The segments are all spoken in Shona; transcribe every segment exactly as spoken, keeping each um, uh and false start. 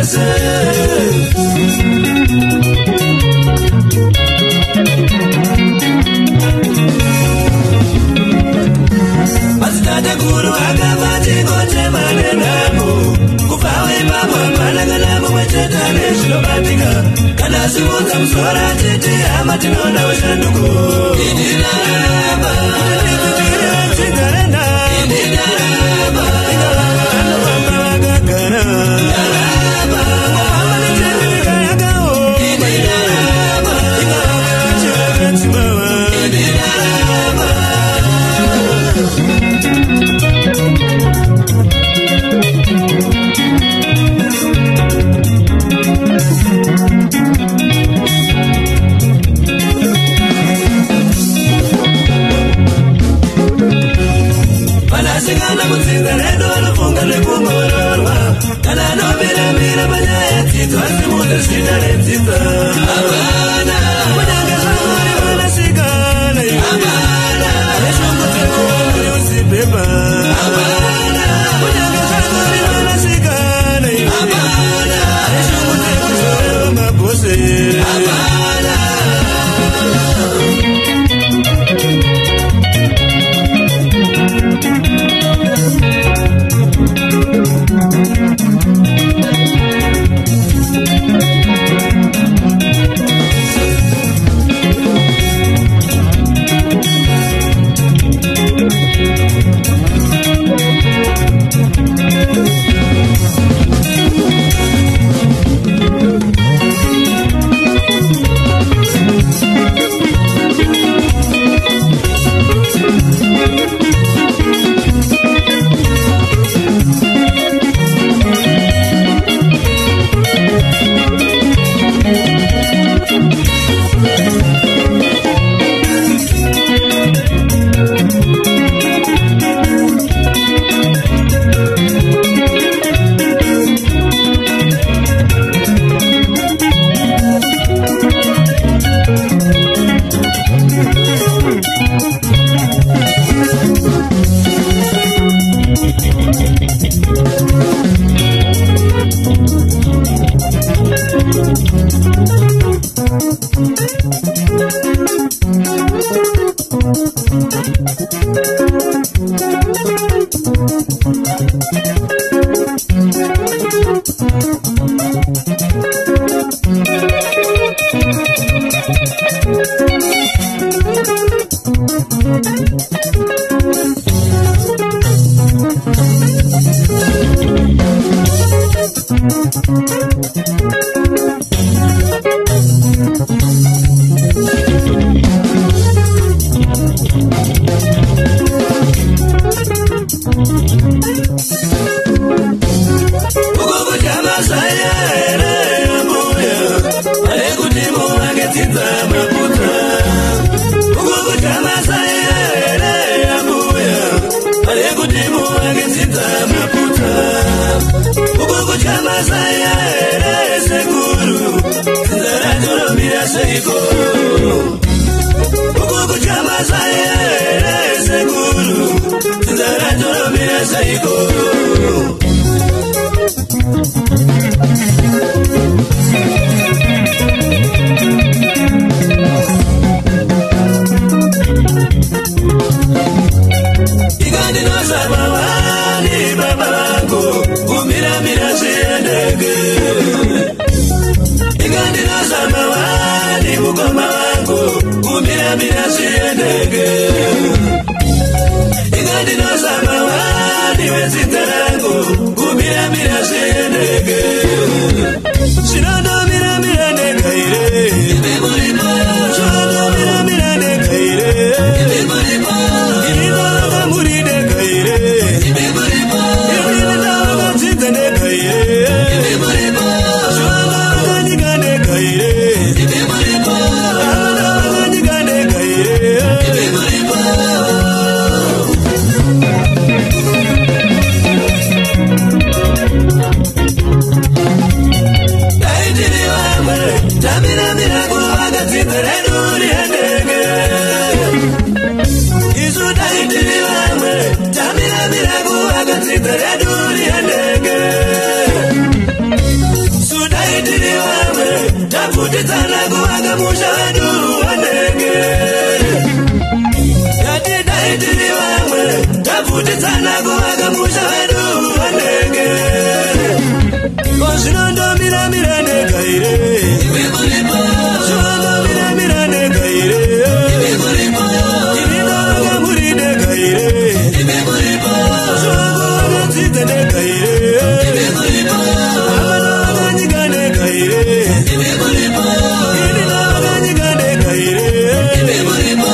wese Masitata kuru akamati kote manenamo Kufawe pamwa panagalamu wechetane shilobatika Kana simuza msora tete ama tinona washanduko Indinarama Indinarama Indinarama Kana mutsinga redo lofunga lekungororwa Kana no mira mira banyaya tito asimuda shida retita Abana Mudanga shangari wana shigana Abana Neshungu teko wangari usibeba Abana Mudanga shangari wana shigana Abana Neshungu teko shorewa mabose Abana Tana kuwaga musha wedu wanege Koshinondo mira mira ne kaire Ibe mulipo Shondo mira mira ne kaire Ibe mulipo Ibino waga muri ne kaire Ibe mulipo Shogo waga tite ne kaire Ibe mulipo Amano waga nyiga ne kaire Ibe mulipo Ibino waga nyiga ne kaire Ibe mulipo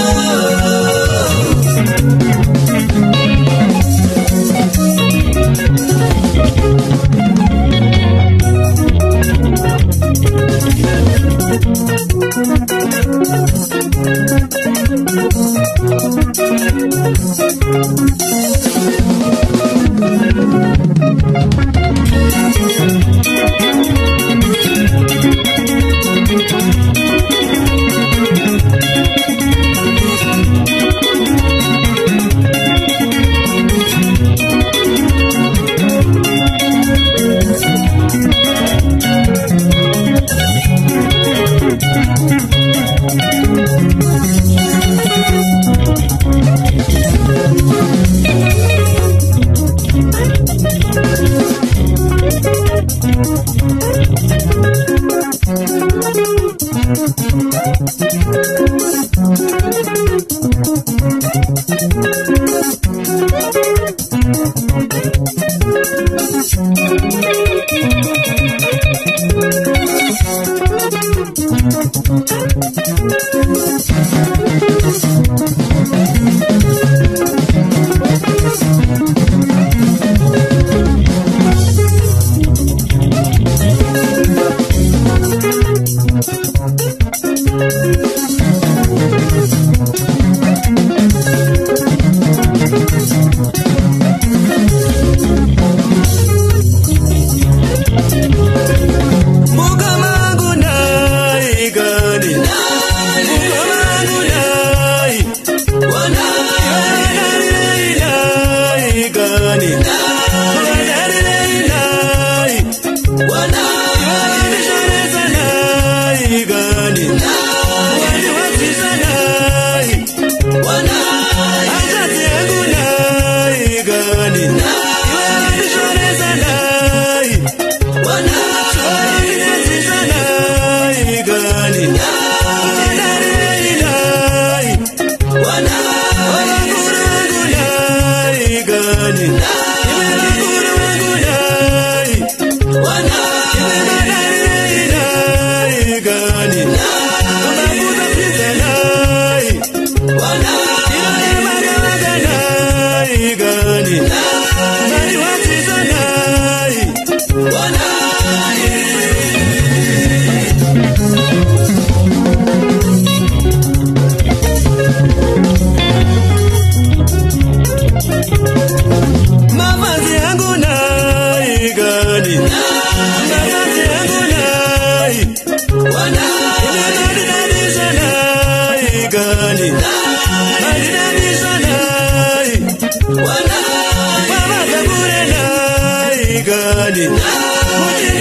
Wana, Mama Zabure na igani, Mujina